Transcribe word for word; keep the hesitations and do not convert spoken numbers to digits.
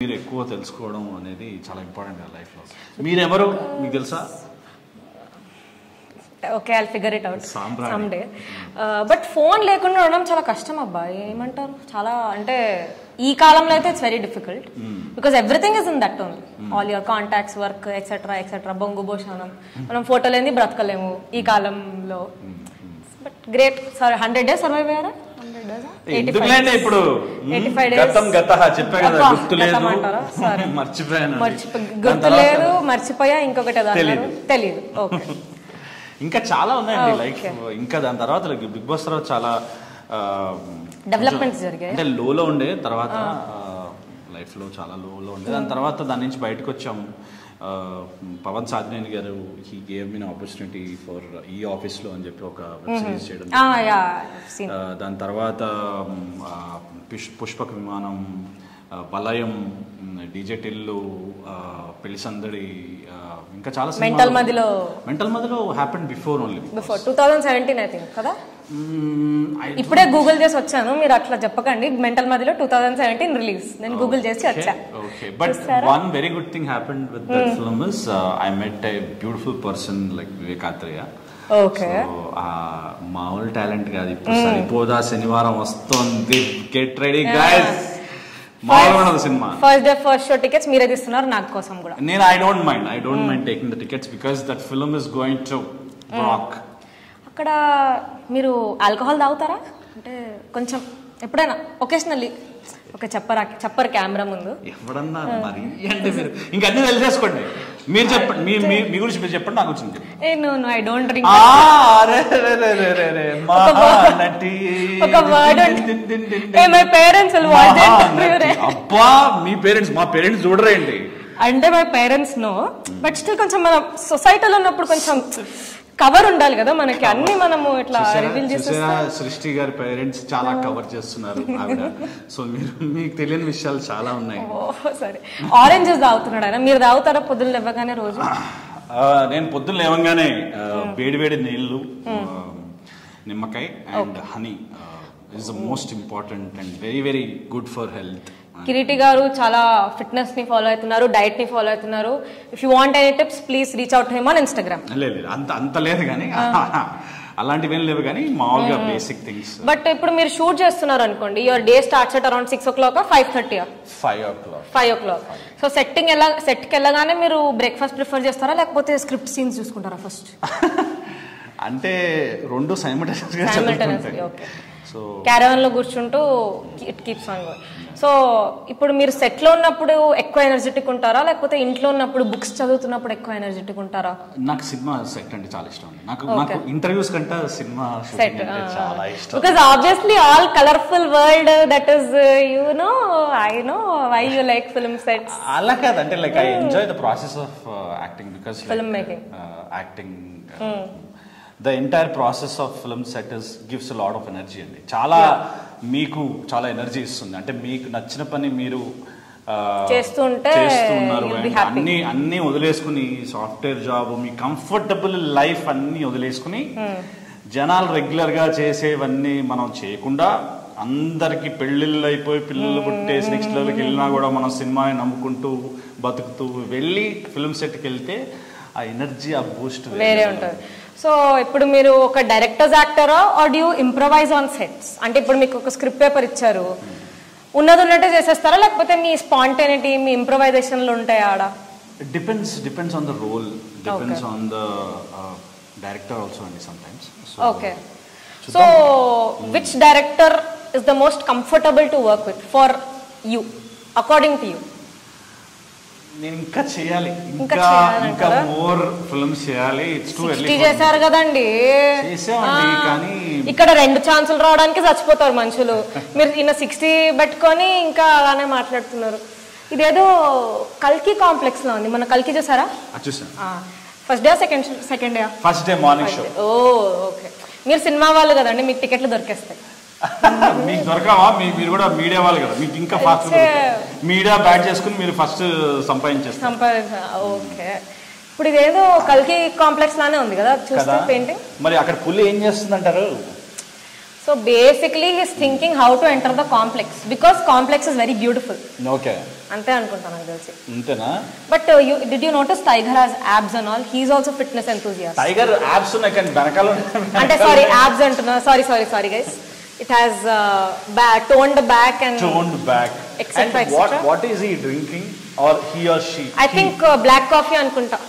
మీరు ఎక్కువ తెలుసుకోవడం అనేది చాలా ఇంపార్టెంట్ కదా లైఫ్లో. మీరెవరు మీకు తెలుసా? Okay, I'll figure it out some day. But phone లేకుండా ఉండడం చాలా కష్టం అబ్బా, ఏమంటారు? చాలా అంటే ఈ కాలంలో అయితే it's very difficult because everything is in that only, all your contacts, work etcetera etcetera. బొంగు భోషణం, మనం ఫోటో లేని బ్రతకలేము ఈ కాలంలో. But great. Sorry, hundred days survive అయ్యారా? ఇప్పుడు గుర్తు లేదు, మర్చిపోయా, ఇంకొకటి తెలీదు. ఓకే, ఇంకా చాలా ఉన్నాయండి లైఫ్. ఇంకా దాని తర్వాత బిగ్ బాస్ తర్వాత చాలా డెవలప్మెంట్స్ జరిగాయి. అంటే లోలో ఉండే తర్వాత లైఫ్ లో చాలా లోలో ఉండే, దాని తర్వాత దాని నుంచి బయటకు వచ్చాము. పవన్ సాధినేని గారు he gave me opportunity for ఈ ఆఫీస్ లో అని చెప్పి ఒక వెబ్ సిరీస్ చేయడం. దాని తర్వాత పుష్పక విమానం, వలయం, డీజే టిల్లు, పెళ్లి సందడి, ఇంకా చాలా mental Madhilo mental Madhilo happened before only before two thousand seventeen I think కదా. ఇప్పుడే గూగుల్ చేసి వచ్చాను, మీరు అట్లా చెప్పకండి. Mental Madhilo two thousand seventeen release, నేను గూగుల్ చేసి వచ్చా. Okay, but one very good thing happened with that film is I met a beautiful person like Vivek Athreya. Okay, మామూలు టాలెంట్ కాదు. ఇప్పుడు సరిపోదా శనివారం వస్తుంది, get ready guys. Cinema first day first show tickets మీరే తీస్తున్నారు నాకు కోసం కూడా. నేను I don't mind I don't mind taking the tickets because that film is going to rock. అక్కడ మీరు ఆల్కహాల్ తాగుతారా? అంటే కొంచెం ఎప్పుడైనా ఒకేషనల్లీ. ఓకే, చెప్పరా చెప్పరు కెమెరా ముందు. ఎప్పుడన్నా మరి అంటే మీరు ఇంకా అన్ని తెలిసేసుకోండి. మీరు చెప్పండి, మీ మీ గురించి మీరు చెప్పండి, నా గురించి చెప్పండి. No no I don't drink. ఒక word a my parents will watch it. అబ్బా, మీ పేరెంట్స్ మా పేరెంట్స్ చూడరేంటి? అంటే my parents no, but still కొంచెం మన సొసైటీలో ఉన్నప్పుడు కొంచెం కవర్ ఉండాలి కదా మనకి. అన్ని మనము ఇట్లా రివీల్ చేస్తే సృష్టి గారి పేరెంట్స్ చాలా కవర్ చేస్తున్నారు ఆవిడ. సో మీరు మీకు తెలియని విషయాలు చాలా ఉన్నాయి. సరే, ఆరెంజెస్ తాగుతున్నాడు ఆయన, మీరు తాగుతారా పొద్దున్న లేవగానే రోజు? నేను పొద్దున్న లేవగానే వేడి వేడి నీళ్లు, నిమ్మకాయ and honey is the most important and very very good for health. Kireeti గారు చాలా ఫిట్నెస్ ని ఫాలో అవుతున్నారు, డైట్ ని ఫాలో అవుతున్నారు. If you want any tips please reach out him on Instagram. లేదు అంత అంత లేదు కానీ అలాంటివి ఏం లేవు కానీ మామూలుగా బేసిక్ థింగ్స్. బట్ ఇప్పుడు మీరు షూట్ చేస్తున్నారు అనుకోండి, your day starts at around six o'clock five thirty five o'clock five o'clock so setting ఎలా సెట్కి వెళ్ళగానే మీరు బ్రేక్ఫాస్ట్ ప్రిఫర్ చేస్తారా లేకపోతే స్క్రిప్ట్ సీన్స్ చూసుకుంటారా ఫస్ట్? అంటే రెండు సైమల్టేనియస్గా. ఓకే, సో క్యారవాన్ లో కూర్చుంటూ it keeps on going. So ఇప్పుడు మీరు సెట్ లో ఉన్నప్పుడు ఎక్కువ ఎనర్జెటిక్ ఉంటారా లేకపోతే ఇంట్లో ఉన్నప్పుడు బుక్స్ చదువుతున్నప్పుడు ఎక్కువ ఎనర్జెటిక్ ఉంటారా? నాకు సినిమా సెట్ అంటే చాలా ఇష్టం. నాకు నాకు ఇంటర్వ్యూస్ కంటే సినిమా సెట్ అంటే చాలా ఇష్టం. Because obviously all colourful world that is you know I know why you like film sets. అలా కాదు, అంటే like I enjoy the process of acting because film making acting the entire process of film set is gives a lot of energy అండి. చాలా మీకు చాలా energy ఇస్తుంది. అంటే మీకు నచ్చిన పని మీరు చేస్తుంటే చేస్తున్నారు, అన్ని అన్ని వదిలేసుకుని సాఫ్ట్వేర్ జాబ్, మీ కంఫర్టబుల్ లైఫ్ అన్ని వదిలేసుకుని జనాలు రెగ్యులర్ గా చేసేవన్నీ మనం చేయకుండా అందరికి పెళ్లిళ్ళు అయిపోయి పిల్లలు పుట్టేసి నెక్స్ట్ లెవెల్కి వెళ్ళినా కూడా మనం సినిమాని నమ్ముకుంటూ బతుకుతూ వెళ్ళి ఫిల్మ్ సెట్కి వెళ్తే ఆ ఎనర్జీ ఆ బూస్ట్ వేరే ఉంటుంది. సో ఇప్పుడు మీరు ఒక డైరెక్టర్స్ యాక్టరా or do you improvise on sets? అంటే ఇప్పుడు మీకు ఒక స్క్రిప్ట్ పేపర్ ఇచ్చారు, ఉన్నది ఉన్నట్టే చేసేస్తారా లేకపోతే మీ స్పాంటేనిటీ మీ ఇంప్రవైజేషన్లు ఉంటాయా ఆడ? Depends depends on the role, depends on the director also అండి sometimes. Okay, so which director is the most comfortable to work with for you according to you? నేను ఇంకా చేయాలి, ఇంకా ఇంకా మోర్ ఫిల్మ్స్ చేయాలి. It's too early. చేశారు కదండి, చేసామండి, కానీ ఇక్కడ రెండు ఛాన్సులు రావడానికి చచ్చిపోతారు మనుషులు. మీరు ఈయన సిక్స్టీ పెట్టుకొని ఇంకా అలానే మాట్లాడుతున్నారు. ఇదేదో కల్కి కాంప్లెక్స్ లో ఉంది, మన కల్కి చూసారా? చూసాను. First day second second day first day morning show. Oh okay, మీరు సినిమా వాళ్ళు కదండి, మీకు టికెట్లు దొరికేస్తాయి. మీకు దొరకవా? మీరు కూడా మీడియా వాళ్ళు కదా, మీకు ఇంకా ఫాస్ట్ మీడియా బ్యాట్ చేసుకుని మీరు ఫస్ట్ సంపాదించేస్తారు. ఓకే, ఇప్పుడు ఇదేదో కల్కి కాంప్లెక్స్ లానే ఉంది కదా చూస్తే పెయింటింగ్. మరి అక్కడ పులి ఏం చేస్తుంది అంటారు? So basically he's thinking how to enter the complex because complex is very beautiful. Okay, అంతే అనుకుంటా నాకు తెలిసి. అంతేనా? But you did you notice tiger has abs and all? He's also fitness enthusiast. Tiger abs ఉన్నాయి కానీ వెనకాల అంటే sorry abs అంటున్నా, sorry sorry sorry guys. It has uh, back, toned back and toned back. et cetera And what what is he drinking or he or she? I think uh, black coffee అనుకుంటా.